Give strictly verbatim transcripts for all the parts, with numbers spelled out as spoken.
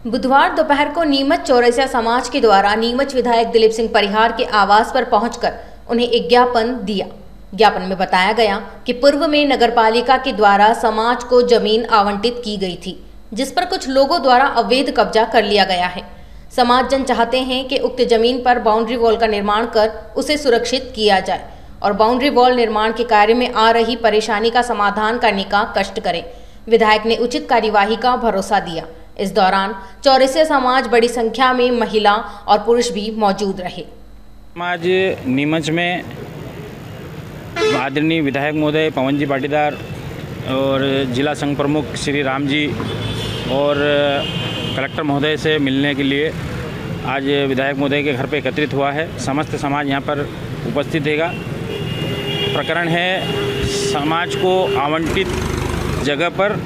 बुधवार दोपहर को नीमच चौरसिया समाज के द्वारा नीमच विधायक दिलीप सिंह परिहार के आवास पर पहुंचकर उन्हें एक ज्ञापन दिया। ज्ञापन में बताया गया कि पूर्व में नगरपालिका के द्वारा समाज को जमीन आवंटित की गई थी, जिस पर कुछ लोगों द्वारा अवैध कब्जा कर लिया गया है। समाज जन चाहते हैं कि उक्त जमीन पर बाउंड्री वॉल का निर्माण कर उसे सुरक्षित किया जाए और बाउंड्री वॉल निर्माण के कार्य में आ रही परेशानी का समाधान करने का कष्ट करें। विधायक ने उचित कार्यवाही का भरोसा दिया। इस दौरान चौरसिया समाज बड़ी संख्या में महिला और पुरुष भी मौजूद रहे। आज नीमच में आदरणीय विधायक महोदय पवन जी पाटीदार और जिला संघ प्रमुख श्री राम जी और कलेक्टर महोदय से मिलने के लिए आज विधायक महोदय के घर पर एकत्रित हुआ है। समस्त समाज यहाँ पर उपस्थित हैगा। प्रकरण है समाज को आवंटित जगह पर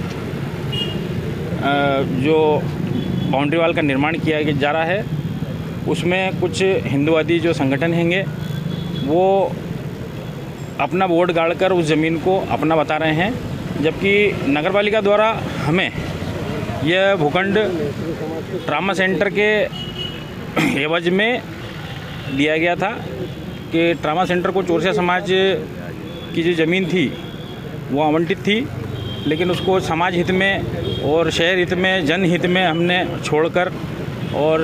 जो बाउंड्री वाल का निर्माण किया जा रहा है, उसमें कुछ हिंदुवादी जो संगठन हैंगे वो अपना बोर्ड गाड़कर उस ज़मीन को अपना बता रहे हैं, जबकि नगरपालिका द्वारा हमें यह भूखंड ट्रामा सेंटर के एवज में दिया गया था कि ट्रामा सेंटर को चौरसिया समाज की जो ज़मीन थी वो आवंटित थी, लेकिन उसको समाज हित में और शहर हित में जनहित में हमने छोड़कर और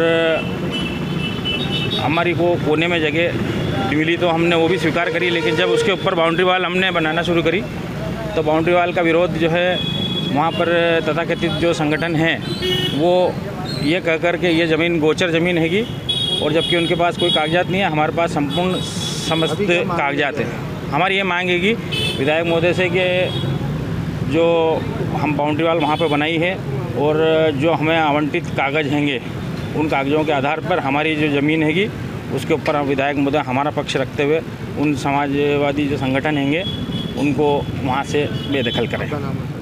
हमारी को कोने में जगह मिली तो हमने वो भी स्वीकार करी। लेकिन जब उसके ऊपर बाउंड्री वाल हमने बनाना शुरू करी तो बाउंड्री वाल का विरोध जो है वहाँ पर तथाकथित जो संगठन हैं वो ये कह कर के ये ज़मीन गोचर ज़मीन हैगी, और जबकि उनके पास कोई कागजात नहीं है। हमारे पास संपूर्ण समस्त कागजात हैं। हमारी ये मांग है कि विधायक महोदय से कि जो हम बाउंड्री वाल वहाँ पर बनाई है और जो हमें आवंटित कागज़ हैंगे उन कागज़ों के आधार पर हमारी जो ज़मीन हैगी उसके ऊपर विधायक महोदय हमारा पक्ष रखते हुए उन समाजवादी जो संगठन हैंगे उनको वहाँ से बेदखल करें।